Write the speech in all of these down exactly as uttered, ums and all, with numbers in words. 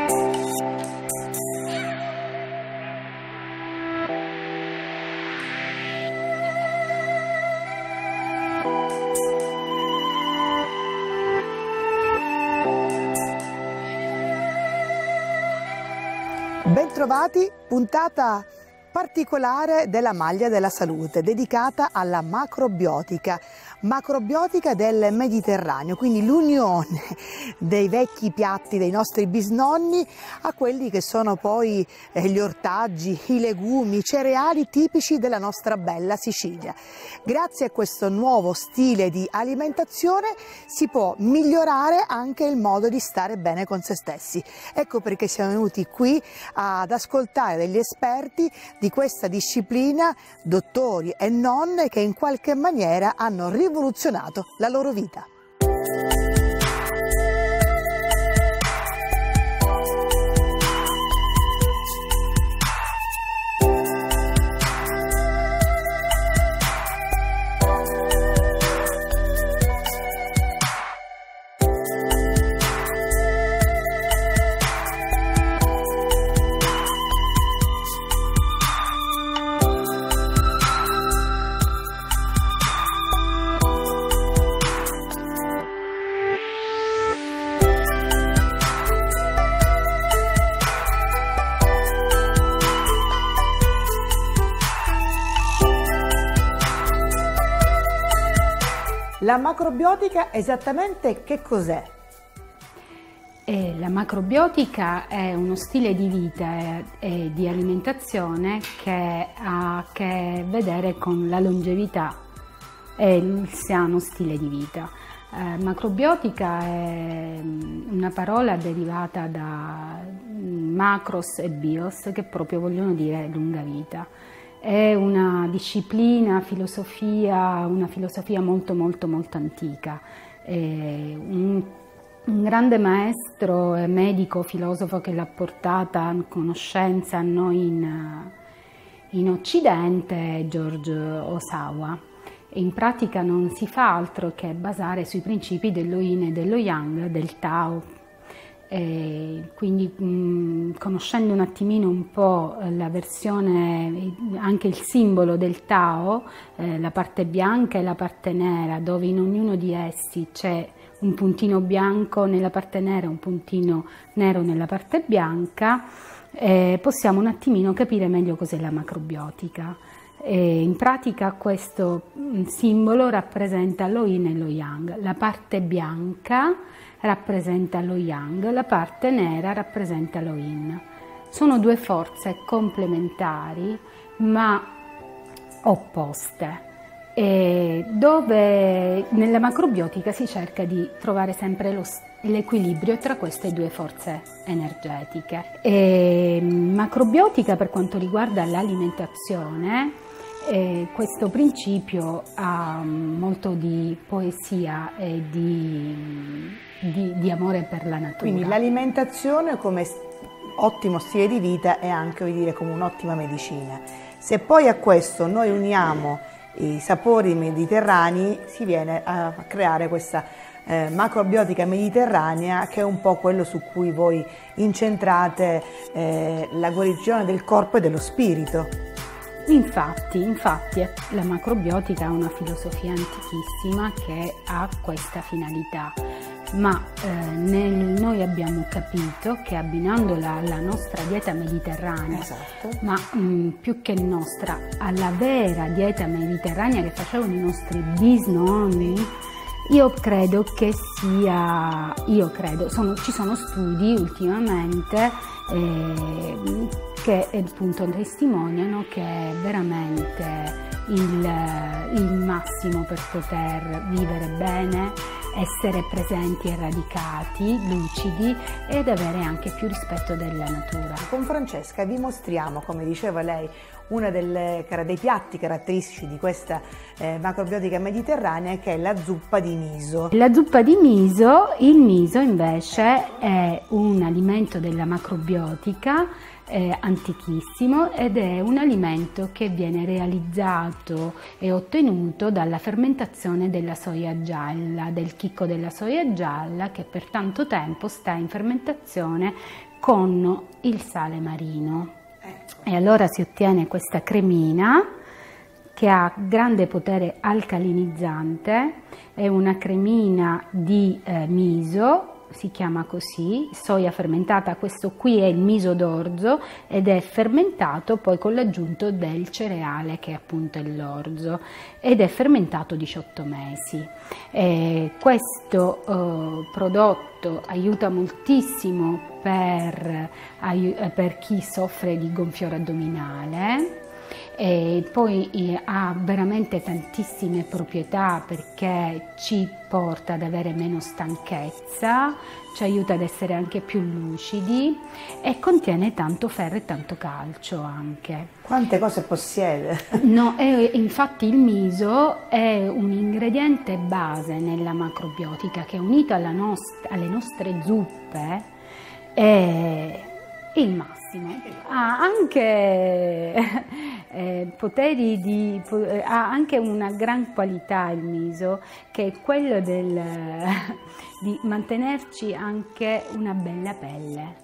Bentrovati, puntata particolare della Maglia della Salute dedicata alla macrobiotica, macrobiotica del Mediterraneo, quindi l'unione dei vecchi piatti dei nostri bisnonni a quelli che sono poi eh, gli ortaggi, i legumi, i cereali tipici della nostra bella Sicilia. Grazie a questo nuovo stile di alimentazione si può migliorare anche il modo di stare bene con se stessi. Ecco perché siamo venuti qui ad ascoltare degli esperti di questa disciplina, dottori e non, che in qualche maniera hanno rivoluzionato la loro vita. La macrobiotica esattamente che cos'è? Eh, la macrobiotica è uno stile di vita e, e di alimentazione che ha a che vedere con la longevità e il sano stile di vita. Eh, macrobiotica è una parola derivata da macros e bios, che proprio vogliono dire lunga vita. È una disciplina, filosofia, una filosofia molto molto molto antica. È un, un grande maestro e medico, filosofo che l'ha portata a conoscenza a noi in, in Occidente è George Ohsawa. In pratica non si fa altro che basare sui principi dello Yin e dello Yang, del Tao. E quindi mh, conoscendo un attimino un po' la versione, anche il simbolo del Tao, eh, la parte bianca e la parte nera, dove in ognuno di essi c'è un puntino bianco nella parte nera e un puntino nero nella parte bianca, eh, possiamo un attimino capire meglio cos'è la macrobiotica. E in pratica questo simbolo rappresenta lo Yin e lo Yang. La parte bianca rappresenta lo Yang, la parte nera rappresenta lo Yin. Sono due forze complementari ma opposte, e dove nella macrobiotica si cerca di trovare sempre lo, l'equilibrio tra queste due forze energetiche. E macrobiotica, per quanto riguarda l'alimentazione, E questo principio ha molto di poesia e di, di, di amore per la natura. Quindi l'alimentazione come ottimo stile di vita è anche, vuol dire, come un'ottima medicina. Se poi a questo noi uniamo i sapori mediterranei, si viene a creare questa eh, macrobiotica mediterranea, che è un po' quello su cui voi incentrate eh, la guarigione del corpo e dello spirito. Infatti, infatti la macrobiotica ha una filosofia antichissima che ha questa finalità, ma eh, nel, noi abbiamo capito che abbinandola alla nostra dieta mediterranea, esatto. ma mh, più che nostra, alla vera dieta mediterranea che facevano i nostri bisnonni, io credo che sia, io credo, sono, ci sono studi ultimamente eh, che appunto testimoniano che è veramente il, il massimo per poter vivere bene, essere presenti e radicati, lucidi ed avere anche più rispetto della natura. Con Francesca vi mostriamo, come diceva lei, uno dei piatti caratteristici di questa eh, macrobiotica mediterranea, che è la zuppa di miso. La zuppa di miso, il miso invece è un alimento della macrobiotica eh, antichissimo, ed è un alimento che viene realizzato e ottenuto dalla fermentazione della soia gialla, del chicco della soia gialla, che per tanto tempo sta in fermentazione con il sale marino. E allora si ottiene questa cremina che ha grande potere alcalinizzante, è una cremina di eh, miso, si chiama così, soia fermentata. Questo qui è il miso d'orzo ed è fermentato poi con l'aggiunto del cereale che è appunto è l'orzo, ed è fermentato diciotto mesi. E questo eh, prodotto aiuta moltissimo per, per chi soffre di gonfiore addominale. E poi eh, ha veramente tantissime proprietà perché ci porta ad avere meno stanchezza, ci aiuta ad essere anche più lucidi e contiene tanto ferro e tanto calcio anche. Quante cose possiede? No, è, infatti il miso è un ingrediente base nella macrobiotica che unito alla nost- alle nostre zuppe è il massimo. Ha anche eh, poteri di, ha anche una gran qualità il miso, che è quello del, di mantenerci anche una bella pelle.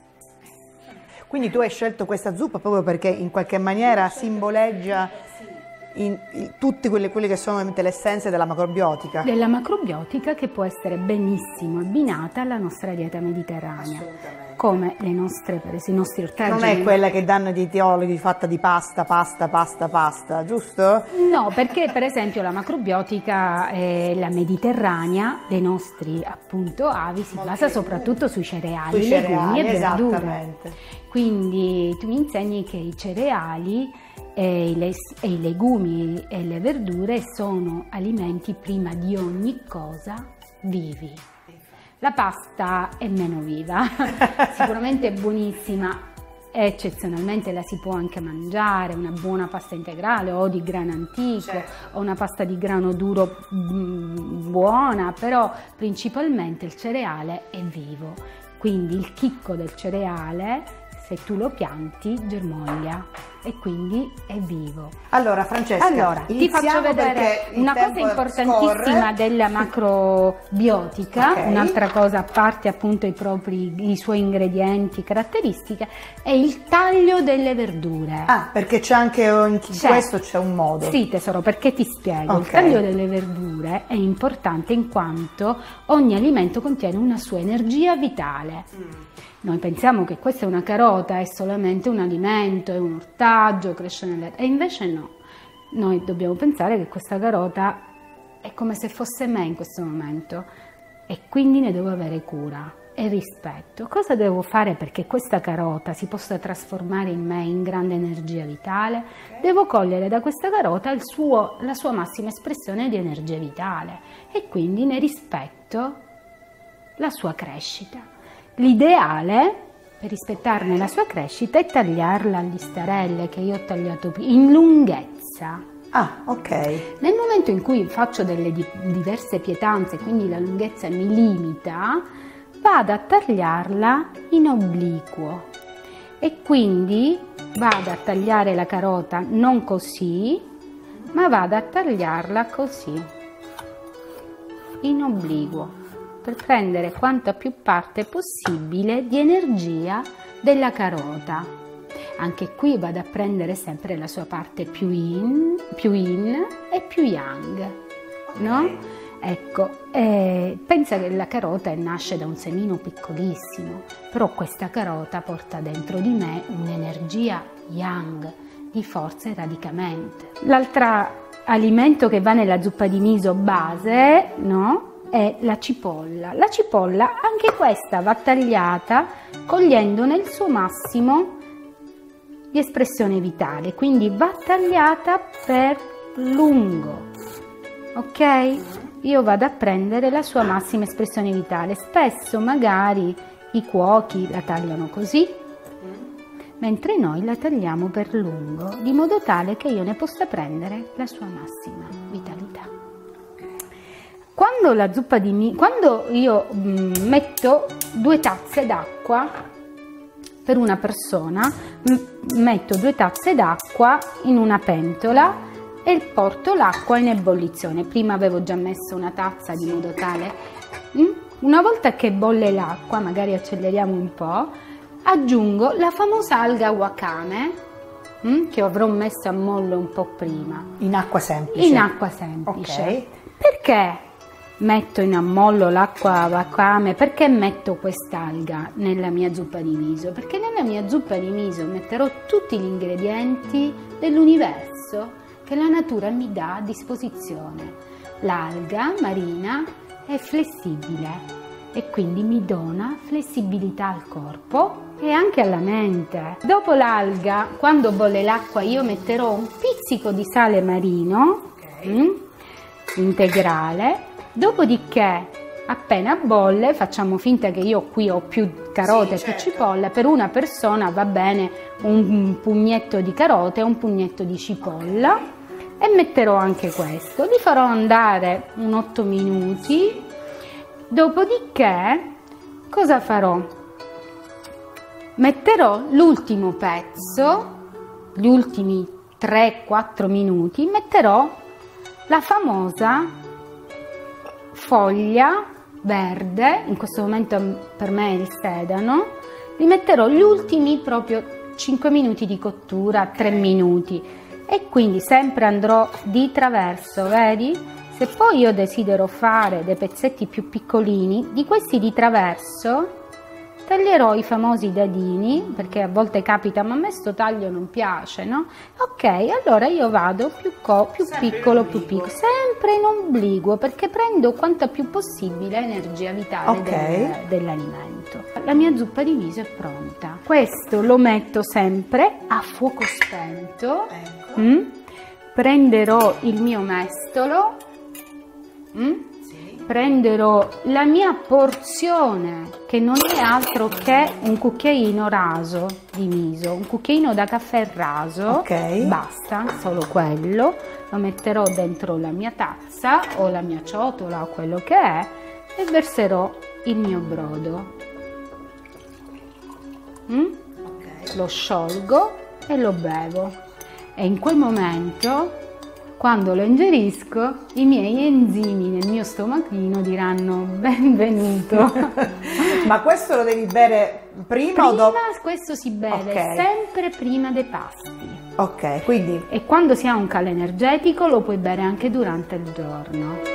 Quindi tu hai scelto questa zuppa proprio perché in qualche maniera simboleggia in, in tutte quelle, quelle che sono le essenze della macrobiotica. Della macrobiotica che può essere benissimo abbinata alla nostra dieta mediterranea, come le nostre, per esempio, i nostri ortaggi. Non è quella che danno di teologi fatta di pasta, pasta, pasta, pasta, giusto? No, perché per esempio la macrobiotica, eh, la mediterranea, dei nostri appunto avi, si basa soprattutto sui cereali, sui legumi cereali, e verdure. esattamente. Quindi tu mi insegni che i cereali e i, e i legumi e le verdure sono alimenti prima di ogni cosa vivi. La pasta è meno viva, sicuramente è buonissima, eccezionalmente la si può anche mangiare, una buona pasta integrale o di grano antico, certo, o una pasta di grano duro mh, buona, però principalmente il cereale è vivo, quindi il chicco del cereale, se tu lo pianti, germoglia e quindi è vivo. Allora Francesca, allora, ti faccio vedere una cosa importantissima scorre. della macrobiotica, okay. Un'altra cosa a parte appunto i propri i suoi ingredienti, caratteristiche, è il taglio delle verdure. Ah, perché c'è anche in c'è. questo c'è un modo. Sì tesoro, perché ti spiego. Okay. Il taglio delle verdure è importante in quanto ogni alimento contiene una sua energia vitale. Mm. Noi pensiamo che questa è una carota, è solamente un alimento, è un ortaggio, cresce nelle... e invece no. Noi dobbiamo pensare che questa carota è come se fosse me in questo momento e quindi ne devo avere cura e rispetto. Cosa devo fare perché questa carota si possa trasformare in me in grande energia vitale? Devo cogliere da questa carota il suo, la sua massima espressione di energia vitale e quindi ne rispetto la sua crescita. L'ideale per rispettarne la sua crescita è tagliarla a listarelle, che io ho tagliato in lunghezza. Ah, ok. Nel momento in cui faccio delle di diverse pietanze, quindi la lunghezza mi limita, vado a tagliarla in obliquo e quindi vado a tagliare la carota non così, ma vado a tagliarla così, in obliquo, per prendere quanta più parte possibile di energia della carota. Anche qui vado a prendere sempre la sua parte più in, più in e più yang, no? Ecco, eh, pensa che la carota nasce da un semino piccolissimo, però questa carota porta dentro di me un'energia yang, di forza e radicamento. L'altro alimento che va nella zuppa di miso base, no? È la cipolla. La cipolla, anche questa va tagliata cogliendo nel suo massimo di espressione vitale, quindi va tagliata per lungo, ok? Io vado a prendere la sua massima espressione vitale. Spesso magari i cuochi la tagliano così, mentre noi la tagliamo per lungo, di modo tale che io ne possa prendere la sua massima vitalità. Quando la zuppa di mi, quando io mh, metto due tazze d'acqua per una persona, mh, metto due tazze d'acqua in una pentola e porto l'acqua in ebollizione. Prima avevo già messo una tazza di modo tale, mh, una volta che bolle l'acqua, magari acceleriamo un po', aggiungo la famosa alga wakame, hm, che avrò messo a mollo un po' prima. In acqua semplice? In acqua semplice. Ok. Perché metto in ammollo l'acqua wakame? Perché metto quest'alga nella mia zuppa di miso? Perché nella mia zuppa di miso metterò tutti gli ingredienti dell'universo che la natura mi dà a disposizione. L'alga marina è flessibile e quindi mi dona flessibilità al corpo e anche alla mente. Dopo l'alga, quando bolle l'acqua, io metterò un pizzico di sale marino, okay. mh, integrale. Dopodiché, appena bolle, facciamo finta che io qui ho più carote, sì, certo. più cipolla. Per una persona va bene un pugnetto di carote e un pugnetto di cipolla, okay. E metterò anche questo. Li farò andare un otto minuti. Dopodiché, cosa farò? Metterò l'ultimo pezzo, gli ultimi tre quattro minuti, metterò la famosa foglia verde, in questo momento per me è il sedano, li metterò gli ultimi proprio cinque minuti di cottura, tre minuti, e quindi sempre andrò di traverso, vedi? Se poi io desidero fare dei pezzetti più piccolini, di questi di traverso taglierò i famosi dadini, perché a volte capita, ma a me sto taglio non piace, no? Ok, allora io vado più, co più piccolo, più piccolo, sempre in obliquo, perché prendo quanto più possibile energia vitale okay. del, dell'alimento. La mia zuppa di miso è pronta. Questo lo metto sempre a fuoco spento. Ecco. Mm? Prenderò il mio mestolo. Mm? Prenderò la mia porzione, che non è altro che un cucchiaino raso di miso, un cucchiaino da caffè raso, okay. Basta, solo quello, lo metterò dentro la mia tazza o la mia ciotola o quello che è e verserò il mio brodo. Mm? Okay. Lo sciolgo e lo bevo e in quel momento, quando lo ingerisco, i miei enzimi nel mio stomachino diranno benvenuto. Ma questo lo devi bere prima, prima o dopo? Questo si beve okay. sempre prima dei pasti. Ok, quindi... E quando si ha un calo energetico lo puoi bere anche durante il giorno.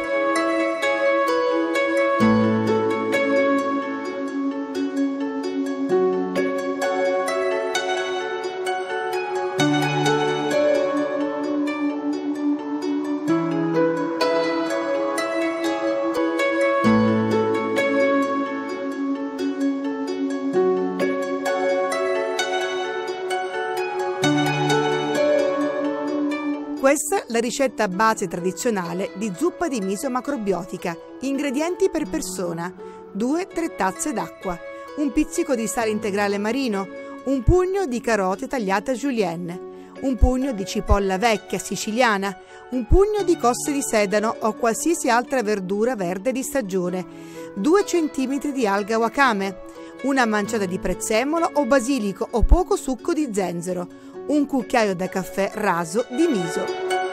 Questa è la ricetta base tradizionale di zuppa di miso macrobiotica. Ingredienti per persona: due tre tazze d'acqua, un pizzico di sale integrale marino, un pugno di carote tagliate a julienne, un pugno di cipolla vecchia siciliana, un pugno di cosse di sedano o qualsiasi altra verdura verde di stagione, due centimetri di alga wakame, una manciata di prezzemolo o basilico o poco succo di zenzero, un cucchiaio da caffè raso di miso.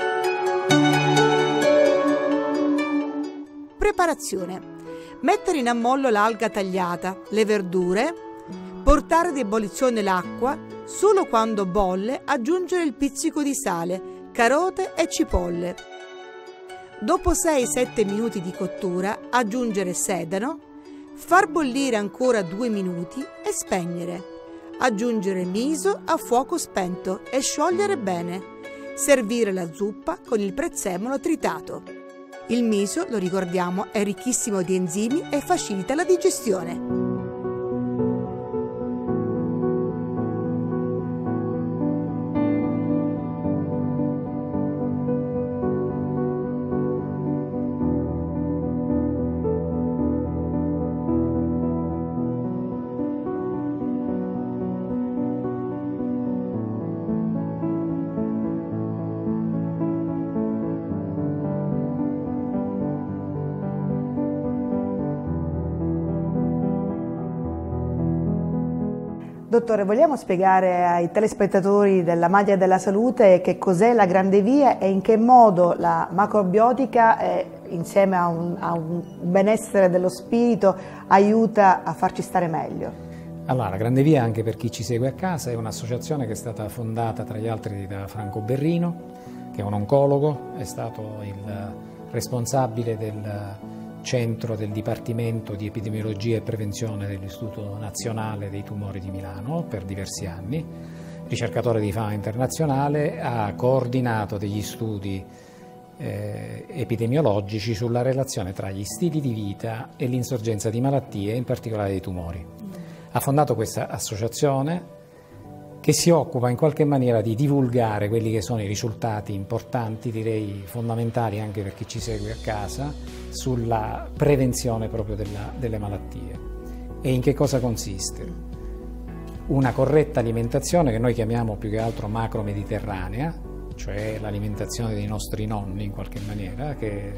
Preparazione: mettere in ammollo l'alga tagliata, le verdure, portare ad ebollizione l'acqua, solo quando bolle aggiungere il pizzico di sale, carote e cipolle. Dopo sei sette minuti di cottura aggiungere sedano, far bollire ancora due minuti e spegnere. Aggiungere miso a fuoco spento e sciogliere bene. Servire la zuppa con il prezzemolo tritato. Il miso, lo ricordiamo, è ricchissimo di enzimi e facilita la digestione. Dottore, vogliamo spiegare ai telespettatori della Maglia della Salute che cos'è la Grande Via e in che modo la macrobiotica, eh, insieme a un, a un benessere dello spirito, aiuta a farci stare meglio? Allora, Grande Via, anche per chi ci segue a casa, è un'associazione che è stata fondata tra gli altri da Franco Berrino, che è un oncologo, è stato il responsabile del centro del Dipartimento di Epidemiologia e Prevenzione dell'Istituto Nazionale dei Tumori di Milano per diversi anni, ricercatore di fama internazionale, ha coordinato degli studi eh, epidemiologici sulla relazione tra gli stili di vita e l'insorgenza di malattie, in particolare dei tumori. Ha fondato questa associazione che si occupa in qualche maniera di divulgare quelli che sono i risultati importanti, direi fondamentali anche per chi ci segue a casa, sulla prevenzione proprio della, delle malattie. E in che cosa consiste? Una corretta alimentazione che noi chiamiamo più che altro macro-mediterranea, cioè l'alimentazione dei nostri nonni in qualche maniera, che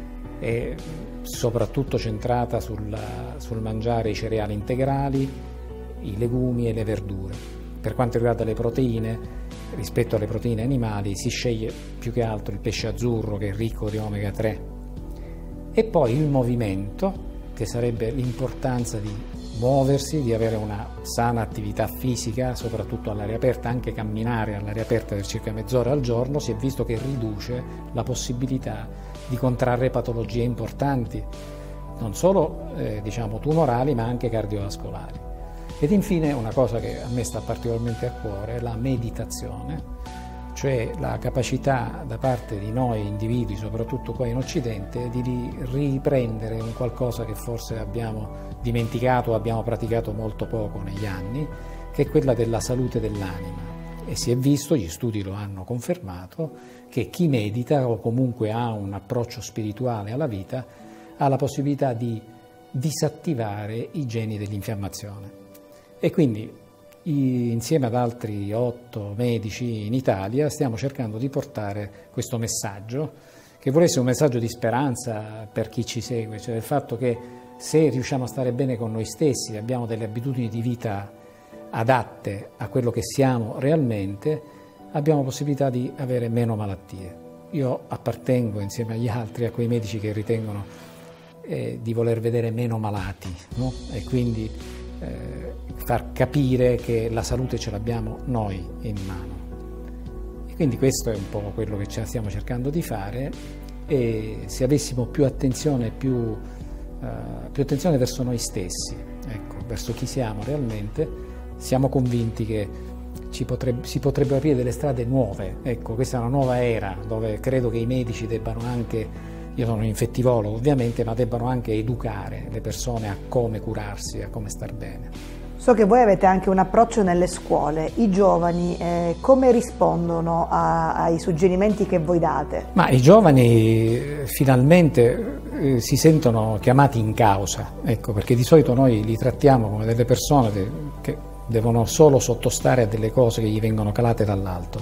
è soprattutto centrata sul, sul mangiare i cereali integrali, i legumi e le verdure. Per quanto riguarda le proteine, rispetto alle proteine animali, si sceglie più che altro il pesce azzurro, che è ricco di omega tre. E poi il movimento, che sarebbe l'importanza di muoversi, di avere una sana attività fisica, soprattutto all'aria aperta. Anche camminare all'aria aperta per circa mezz'ora al giorno si è visto che riduce la possibilità di contrarre patologie importanti, non solo eh, diciamo tumorali, ma anche cardiovascolari. Ed infine una cosa che a me sta particolarmente a cuore è la meditazione, cioè la capacità da parte di noi individui, soprattutto qua in Occidente, di riprendere un qualcosa che forse abbiamo dimenticato o abbiamo praticato molto poco negli anni, che è quella della salute dell'anima. E si è visto, gli studi lo hanno confermato, che chi medita o comunque ha un approccio spirituale alla vita ha la possibilità di disattivare i geni dell'infiammazione. E quindi insieme ad altri otto medici in Italia stiamo cercando di portare questo messaggio, che vuole essere un messaggio di speranza per chi ci segue, cioè il fatto che se riusciamo a stare bene con noi stessi, abbiamo delle abitudini di vita adatte a quello che siamo realmente, abbiamo possibilità di avere meno malattie. Io appartengo insieme agli altri a quei medici che ritengono eh, di voler vedere meno malati, no? E quindi eh, far capire che la salute ce l'abbiamo noi in mano. E quindi questo è un po' quello che stiamo cercando di fare, e se avessimo più attenzione, più, uh, più attenzione verso noi stessi, ecco, verso chi siamo realmente, siamo convinti che ci potrebbe, si potrebbero aprire delle strade nuove. Ecco, questa è una nuova era dove credo che i medici debbano anche, io sono un infettivologo ovviamente, ma debbano anche educare le persone a come curarsi, a come star bene. So che voi avete anche un approccio nelle scuole. I giovani eh, come rispondono a, ai suggerimenti che voi date? Ma i giovani eh, finalmente eh, si sentono chiamati in causa, ecco, perché di solito noi li trattiamo come delle persone de, che devono solo sottostare a delle cose che gli vengono calate dall'alto.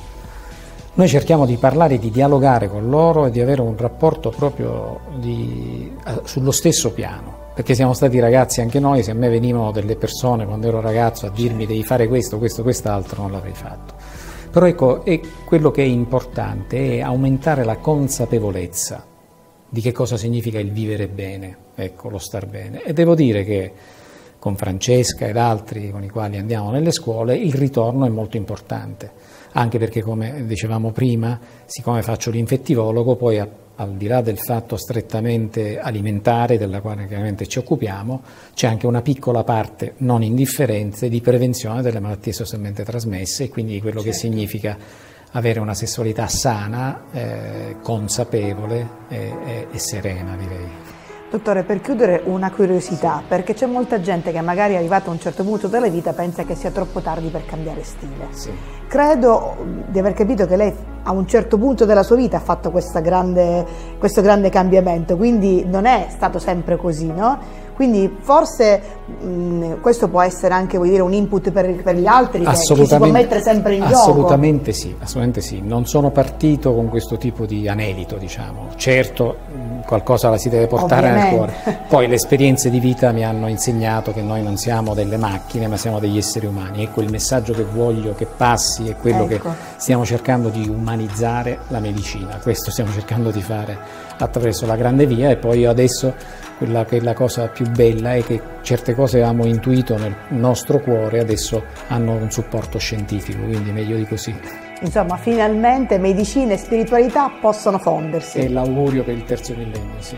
Noi cerchiamo di parlare, di dialogare con loro e di avere un rapporto proprio di, sullo stesso piano. Perché siamo stati ragazzi anche noi, se a me venivano delle persone quando ero ragazzo a dirmi devi fare questo, questo, quest'altro, non l'avrei fatto. Però ecco, è quello che è importante è aumentare la consapevolezza di che cosa significa il vivere bene, ecco, lo star bene. E devo dire che con Francesca ed altri con i quali andiamo nelle scuole il ritorno è molto importante, anche perché, come dicevamo prima, siccome faccio l'infettivologo, poi a al di là del fatto strettamente alimentare, della quale chiaramente ci occupiamo, c'è anche una piccola parte non indifferente di prevenzione delle malattie sessualmente trasmesse, e quindi quello certo. che significa avere una sessualità sana, eh, consapevole e, e, e serena, direi. Dottore, per chiudere una curiosità, sì. perché c'è molta gente che magari arrivata a un certo punto della vita pensa che sia troppo tardi per cambiare stile. Sì. Credo di aver capito che lei a un certo punto della sua vita ha fatto questa grande, questo grande cambiamento, quindi non è stato sempre così, no? Quindi forse mh, questo può essere anche, vuol dire, un input per, per gli altri, che ci si può mettere sempre in assolutamente gioco. Sì, assolutamente sì, non sono partito con questo tipo di anelito, diciamo. Certo, qualcosa la si deve portare Ovviamente. nel cuore. Poi le esperienze di vita mi hanno insegnato che noi non siamo delle macchine, ma siamo degli esseri umani. Ecco, il messaggio che voglio che passi è quello Ecco. che stiamo cercando di umanizzare la medicina. Questo stiamo cercando di fare attraverso la Grande Via, e poi adesso quella che è la cosa più bella è che certe cose che avevamo intuito nel nostro cuore adesso hanno un supporto scientifico, quindi meglio di così. Insomma, finalmente medicina e spiritualità possono fondersi. È l'augurio per il terzo millennio, sì.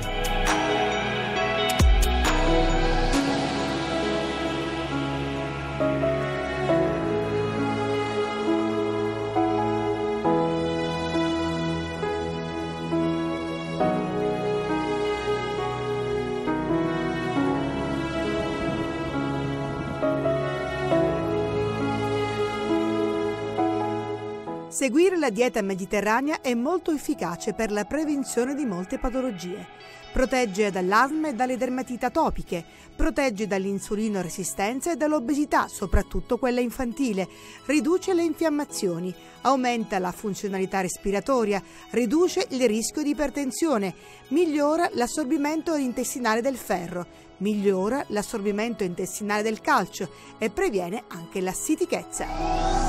Seguire la dieta mediterranea è molto efficace per la prevenzione di molte patologie. Protegge dall'asma e dalle dermatite atopiche, protegge dall'insulino resistenza e dall'obesità, soprattutto quella infantile, riduce le infiammazioni, aumenta la funzionalità respiratoria, riduce il rischio di ipertensione, migliora l'assorbimento intestinale del ferro, migliora l'assorbimento intestinale del calcio e previene anche la stitichezza.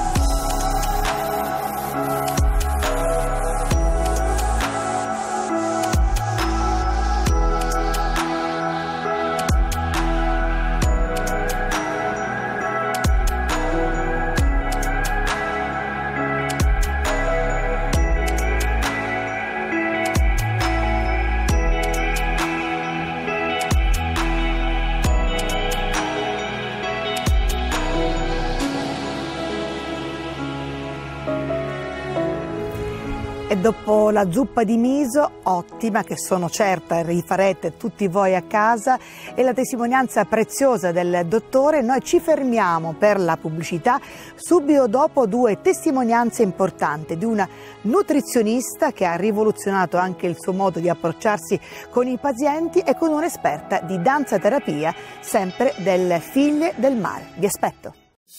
E dopo la zuppa di miso, ottima, che sono certa rifarete tutti voi a casa, e la testimonianza preziosa del dottore, noi ci fermiamo per la pubblicità. Subito dopo due testimonianze importanti di una nutrizionista che ha rivoluzionato anche il suo modo di approcciarsi con i pazienti, e con un'esperta di danza terapia, sempre delle Figlie del Mare. Vi aspetto.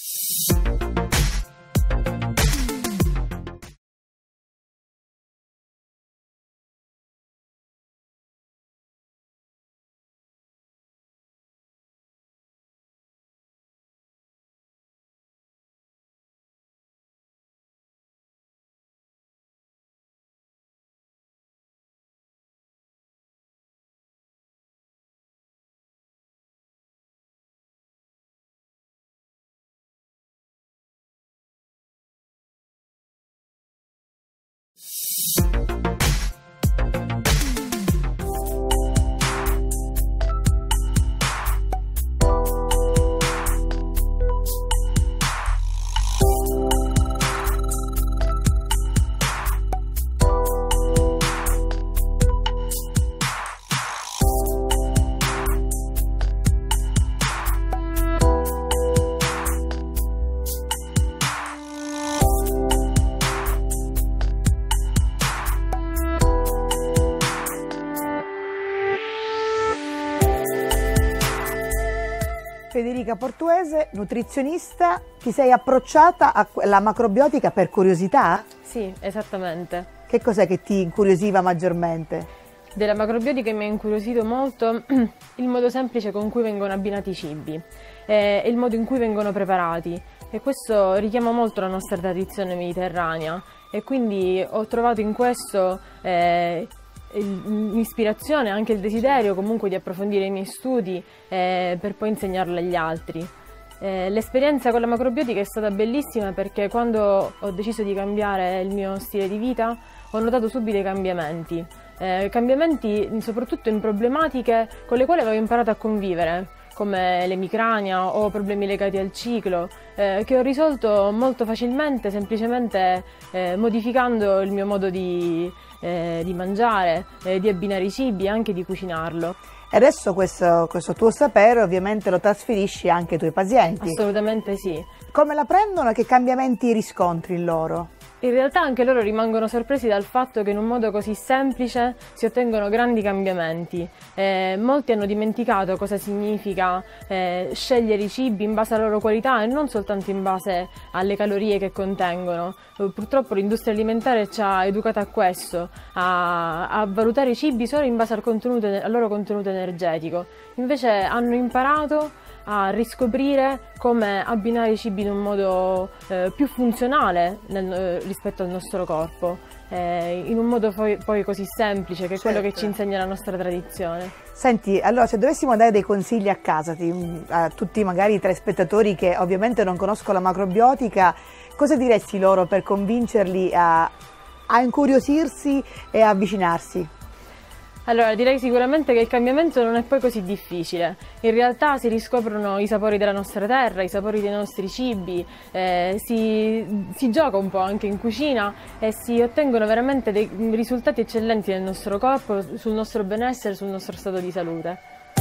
Federica Portuese, nutrizionista, ti sei approcciata alla macrobiotica per curiosità? Sì, esattamente. Che cos'è che ti incuriosiva maggiormente? Della macrobiotica mi ha incuriosito molto il modo semplice con cui vengono abbinati i cibi e il modo in cui vengono preparati, e questo richiama molto la nostra tradizione mediterranea, e quindi ho trovato in questo eh, l'ispirazione, anche il desiderio comunque di approfondire i miei studi eh, per poi insegnarlo agli altri. Eh, l'esperienza con la macrobiotica è stata bellissima, perché quando ho deciso di cambiare il mio stile di vita ho notato subito i cambiamenti, eh, cambiamenti soprattutto in problematiche con le quali avevo imparato a convivere, come l'emicrania o problemi legati al ciclo, eh, che ho risolto molto facilmente, semplicemente eh, modificando il mio modo di, eh, di mangiare, eh, di abbinare i cibi e anche di cucinarlo. E adesso questo, questo tuo sapere ovviamente lo trasferisci anche ai tuoi pazienti? Assolutamente sì. Come la prendono e che cambiamenti riscontri in loro? In realtà anche loro rimangono sorpresi dal fatto che in un modo così semplice si ottengono grandi cambiamenti. Eh, molti hanno dimenticato cosa significa eh, scegliere i cibi in base alla loro qualità e non soltanto in base alle calorie che contengono. Eh, purtroppo l'industria alimentare ci ha educato a questo, a, a valutare i cibi solo in base al, contenuto, al loro contenuto energetico. Invece hanno imparato a riscoprire come abbinare i cibi in un modo eh, più funzionale nel, eh, rispetto al nostro corpo, eh, in un modo poi, poi così semplice che è quello certo. che ci insegna la nostra tradizione. Senti, allora se dovessimo dare dei consigli a casa, ti, a tutti magari i telespettatori che ovviamente non conoscono la macrobiotica, cosa diresti loro per convincerli a, a incuriosirsi e a avvicinarsi? Allora, direi sicuramente che il cambiamento non è poi così difficile. In realtà si riscoprono i sapori della nostra terra, i sapori dei nostri cibi, eh, si, si gioca un po' anche in cucina e si ottengono veramente dei risultati eccellenti nel nostro corpo, sul nostro benessere, sul nostro stato di salute.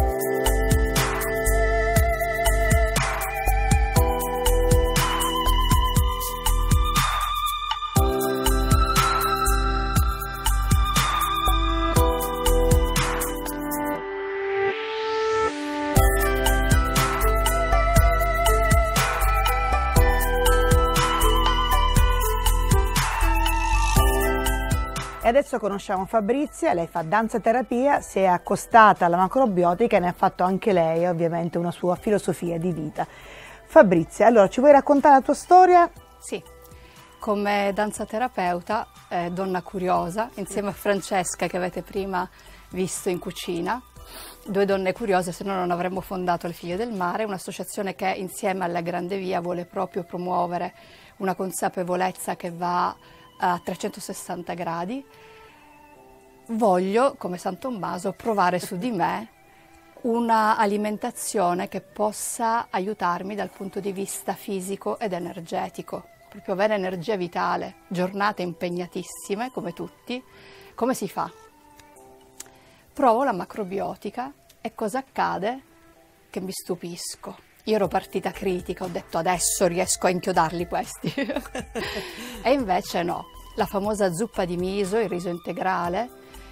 E adesso conosciamo Fabrizia, lei fa danza terapia, si è accostata alla macrobiotica e ne ha fatto anche lei ovviamente una sua filosofia di vita. Fabrizia, allora ci vuoi raccontare la tua storia? Sì, come danzaterapeuta, eh, donna curiosa, insieme a Francesca che avete prima visto in cucina, due donne curiose, se no non avremmo fondato Le Figlie del Mare, un'associazione che insieme alla Grande Via vuole proprio promuovere una consapevolezza che va a trecentosessanta gradi. Voglio, come San Tommaso, provare su di me una alimentazione che possa aiutarmi dal punto di vista fisico ed energetico, proprio avere energia vitale, giornate impegnatissime come tutti. Come si fa? Provo la macrobiotica e cosa accade? Che mi stupisco. Io ero partita critica, ho detto adesso riesco a inchiodarli questi. E invece no, la famosa zuppa di miso, il riso integrale,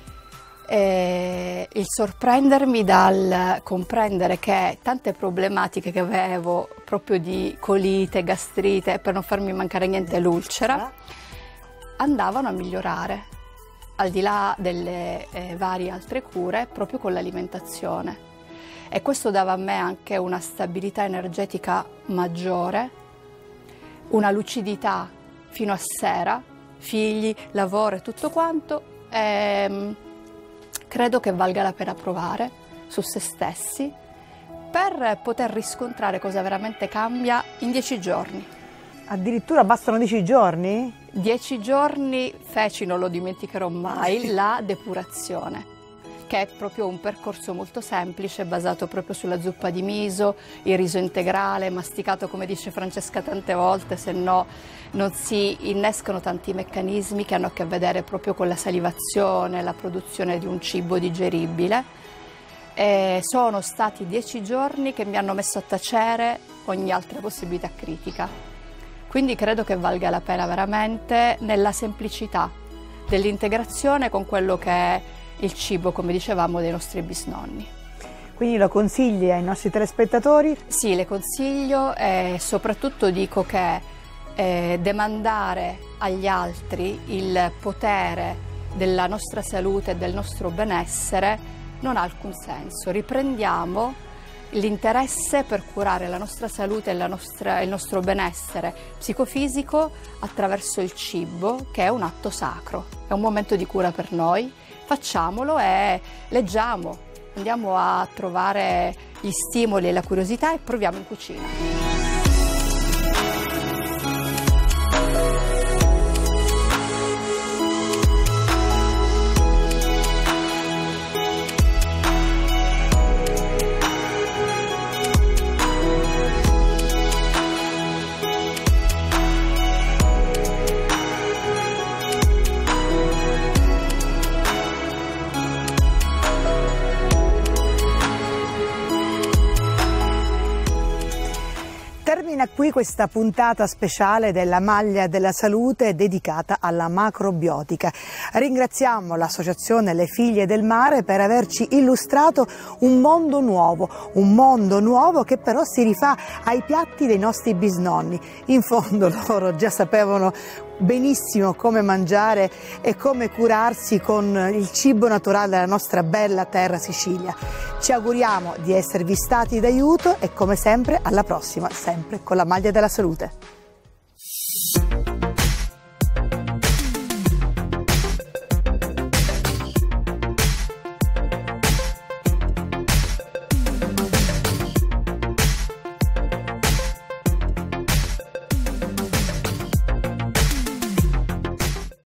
e il sorprendermi dal comprendere che tante problematiche che avevo, proprio di colite, gastrite, per non farmi mancare niente l'ulcera, andavano a migliorare, al di là delle eh, varie altre cure, proprio con l'alimentazione. E questo dava a me anche una stabilità energetica maggiore, una lucidità fino a sera, figli, lavoro e tutto quanto. E credo che valga la pena provare su se stessi per poter riscontrare cosa veramente cambia in dieci giorni. Addirittura bastano dieci giorni? Dieci giorni feci, non lo dimenticherò mai, la depurazione, che è proprio un percorso molto semplice, basato proprio sulla zuppa di miso, il riso integrale, masticato come dice Francesca tante volte, se no non si innescano tanti meccanismi che hanno a che vedere proprio con la salivazione, la produzione di un cibo digeribile. E sono stati dieci giorni che mi hanno messo a tacere ogni altra possibilità critica. Quindi credo che valga la pena veramente nella semplicità dell'integrazione con quello che è il cibo, come dicevamo, dei nostri bisnonni. Quindi lo consigli ai nostri telespettatori? Sì, le consiglio e soprattutto dico che eh, demandare agli altri il potere della nostra salute e del nostro benessere non ha alcun senso. Riprendiamo l'interesse per curare la nostra salute e la nostra, il nostro benessere psicofisico attraverso il cibo, che è un atto sacro, è un momento di cura per noi. Facciamolo e leggiamo, andiamo a trovare gli stimoli e la curiosità e proviamo in cucina. qui questa puntata speciale della Maglia della Salute dedicata alla macrobiotica. Ringraziamo l'associazione Le Figlie del Mare per averci illustrato un mondo nuovo, un mondo nuovo che però si rifà ai piatti dei nostri bisnonni. In fondo loro già sapevano benissimo come mangiare e come curarsi con il cibo naturale della nostra bella terra Sicilia. Ci auguriamo di esservi stati d'aiuto e come sempre alla prossima, sempre con la Maglia della Salute.